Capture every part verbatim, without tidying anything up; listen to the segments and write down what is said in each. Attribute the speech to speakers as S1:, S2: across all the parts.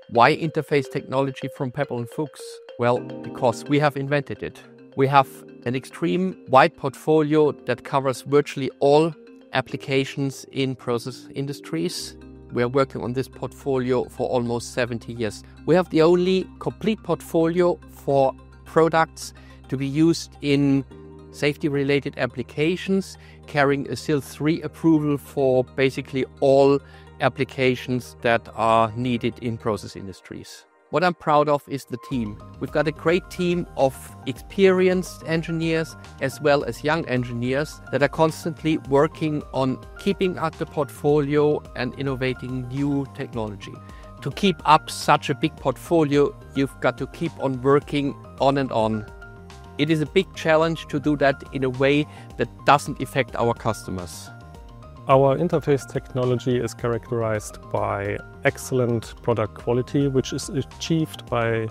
S1: Why interface technology from Pepperl+Fuchs? Well, because we have invented it. We have an extreme wide portfolio that covers virtually all applications in process industries. We are working on this portfolio for almost seventy years. We have the only complete portfolio for products to be used in safety-related applications, carrying a S I L three approval for basically all applications that are needed in process industries. What I'm proud of is the team. We've got a great team of experienced engineers as well as young engineers that are constantly working on keeping up the portfolio and innovating new technology. To keep up such a big portfolio, you've got to keep on working on and on. It is a big challenge to do that in a way that doesn't affect our customers.
S2: Our interface technology is characterized by excellent product quality, which is achieved by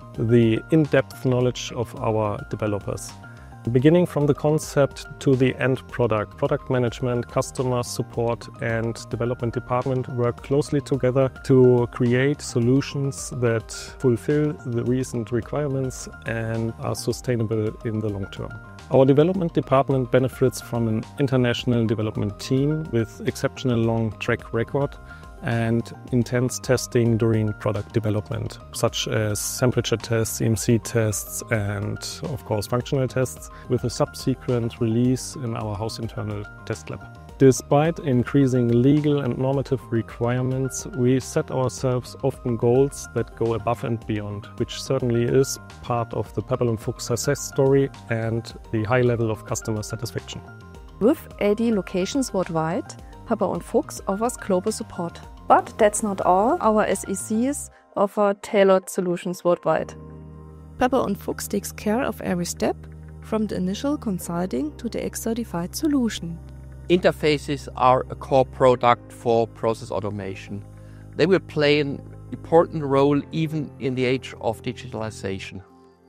S2: the in-depth knowledge of our developers. Beginning from the concept to the end product, product management, customer support and development department work closely together to create solutions that fulfill the recent requirements and are sustainable in the long term. Our development department benefits from an international development team with exceptional long track record and intense testing during product development, such as temperature tests, C M C tests and, of course, functional tests, with a subsequent release in our house internal test lab. Despite increasing legal and normative requirements, we set ourselves often goals that go above and beyond, which certainly is part of the Pepperl+Fuchs success story and the high level of customer satisfaction.
S3: With eighty locations worldwide, Pepperl+Fuchs offers global support. But that's not all. Our S E Cs offer tailored solutions worldwide. Pepperl+Fuchs takes care of every step, from the initial consulting to the X-certified solution.
S1: Interfaces are a core product for process automation. They will play an important role even in the age of digitalization.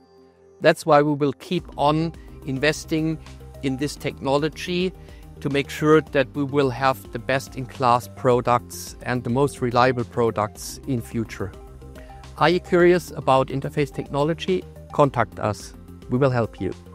S1: That's why we will keep on investing in this technology to make sure that we will have the best-in-class products and the most reliable products in future. Are you curious about interface technology? Contact us. We will help you.